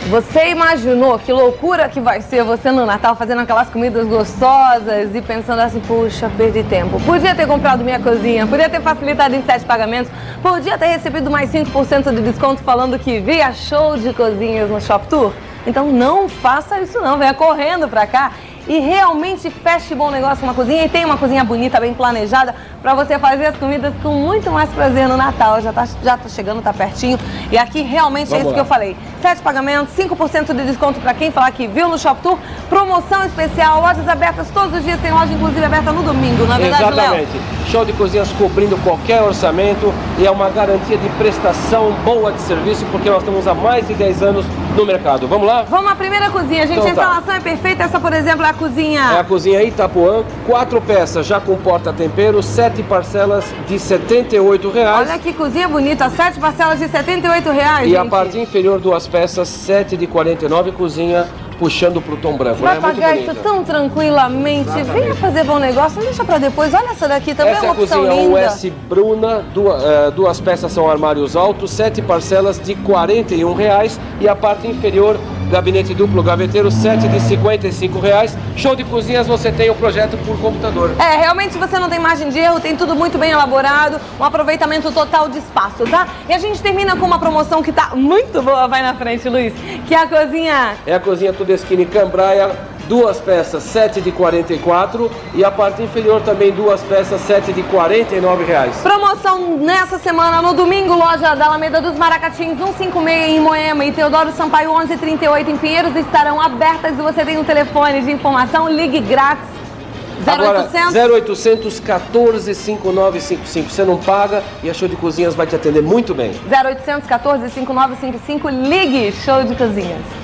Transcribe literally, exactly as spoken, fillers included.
Você imaginou que loucura que vai ser você no Natal fazendo aquelas comidas gostosas e pensando assim, puxa, perdi tempo. Podia ter comprado minha cozinha, podia ter facilitado em sete pagamentos, podia ter recebido mais cinco por cento de desconto falando que via show de cozinhas no Shop Tour? Então não faça isso não, venha correndo pra cá e realmente feche bom negócio uma cozinha e tenha uma cozinha bonita, bem planejada, para você fazer as comidas com muito mais prazer no Natal. Já tá, já tá chegando, tá pertinho. E aqui realmente Vamos é isso lá. que eu falei. Sete pagamentos, cinco por cento de desconto para quem falar que viu no Shop Tour. Promoção especial, lojas abertas todos os dias, tem loja inclusive aberta no domingo, não é verdade, Léo? Exatamente. Show de cozinhas cobrindo qualquer orçamento e é uma garantia de prestação boa de serviço, porque nós estamos há mais de dez anos no mercado. Vamos lá? Vamos à primeira cozinha, gente. Então, a instalação tá. é perfeita. Essa, por exemplo, é a cozinha... É a cozinha Itapuã, quatro peças já com porta-tempero, sete parcelas de setenta e oito reais. Olha que cozinha bonita, sete parcelas de setenta e oito reais, E gente. a parte inferior, duas peças, sete de quarenta e nove, cozinha puxando pro tom branco. Você vai é pagar muito isso tão tranquilamente. Exatamente. Venha fazer bom negócio, não deixa pra depois. Olha essa daqui, também essa é uma opção linda. Essa é a linda. cozinha U S Bruna, duas, uh, duas peças são armários altos, sete parcelas de quarenta e um reais. E a parte inferior, gabinete duplo gaveteiro, sete de cinquenta e cinco reais. Show de cozinhas, você tem o projeto por computador. É, realmente você não tem margem de erro, tem tudo muito bem elaborado, um aproveitamento total de espaço, tá? E a gente termina com uma promoção que tá muito boa, vai na frente, Luiz, que é a cozinha... É a cozinha Tudeskine Cambraia, duas peças, sete de quarenta e quatro, e a parte inferior também duas peças, sete de quarenta e nove reais. Promoção nessa semana, no domingo, loja da Alameda dos Maracatins, cento e cinquenta e seis em Moema e Teodoro Sampaio onze trinta e oito em Pinheiros estarão abertas e você tem um telefone de informação, ligue grátis. zero oitocentos, quatorze, cinquenta e nove cinquenta e cinco. Você não paga e a Show de Cozinhas vai te atender muito bem. zero oitocentos, quatorze, cinquenta e nove cinquenta e cinco, ligue Show de Cozinhas.